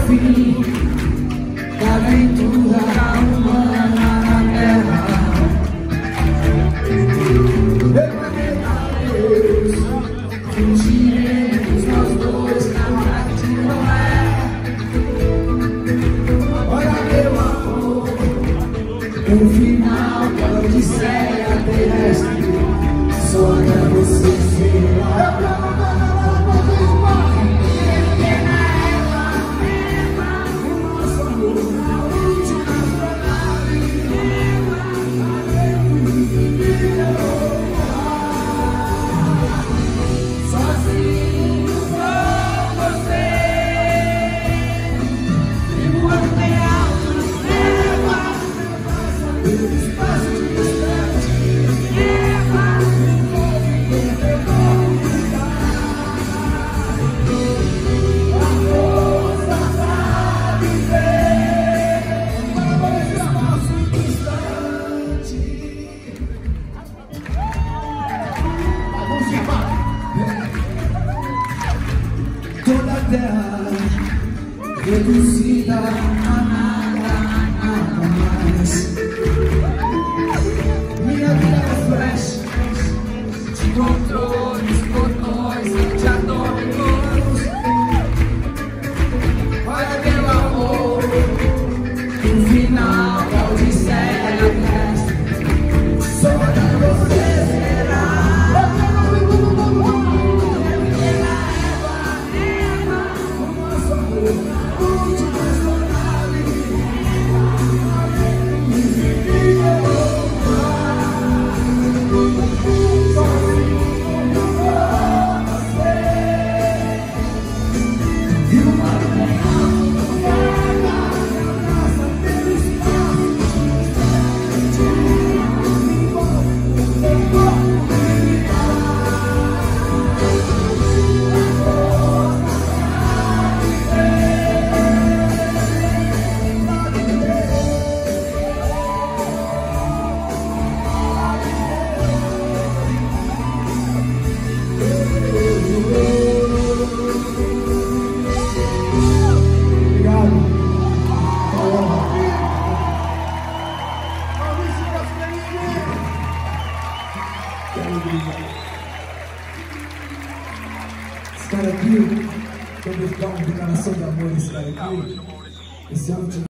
fim da aventura humana na terra. Deus, fingiremos nós dois na morte não é. Olha meu amor, o final da odisseia terrestre só pra você ser. Toda a terra reduzida a nada, nada mais. Minha vida é flash de controles, botões, de atômicos. Olha meu amor, o final da odisseia terrestre só pra você será. Esse cara aqui, quando eles dão uma declaração de amor, esse cara aqui, esse ano